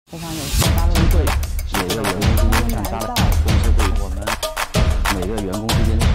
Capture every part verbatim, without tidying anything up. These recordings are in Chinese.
非常有幸加入会， 每个员工之间像加了公司会，我们每个员工之间。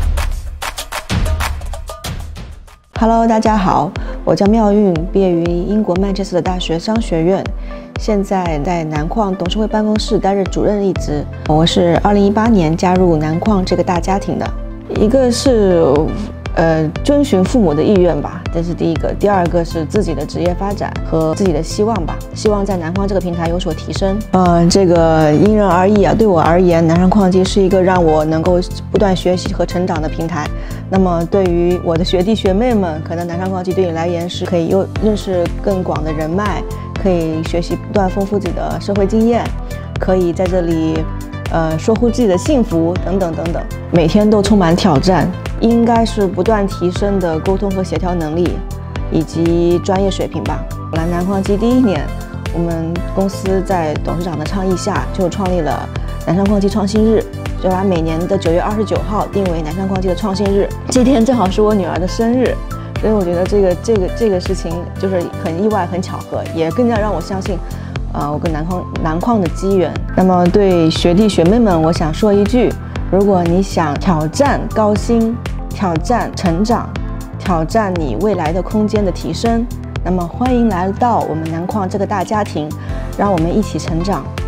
Hello， 大家好，我叫妙韵，毕业于英国曼彻斯特大学商学院，现在在南矿董事会办公室担任主任一职。我是二零一八年加入南矿这个大家庭的，一个是呃遵循父母的意愿吧，这是第一个；第二个是自己的职业发展和自己的希望吧，希望在南矿这个平台有所提升。呃，这个因人而异啊，对我而言，南山矿机是一个让我能够不断学习和成长的平台。那么对于我的学弟学妹们，可能南山矿机对你来言是可以又认识更广的人脉，可以学习不断丰富自己的社会经验，可以在这里呃说出自己的幸福等等等等，每天都充满挑战，应该是不断提升的沟通和协调能力以及专业水平吧。来南矿机第一年，我们公司在董事长的倡议下就创立了南山矿机创新日，就把每年的九月二十九号定为南山矿机的创新日。这天正好是我女儿的生日，所以我觉得这个这个这个事情就是很意外、很巧合，也更加让我相信，呃，我跟南矿南矿的机缘。那么对学弟学妹们，我想说一句：如果你想挑战高薪、挑战成长、挑战你未来的空间的提升，那么欢迎来到我们南矿这个大家庭，让我们一起成长。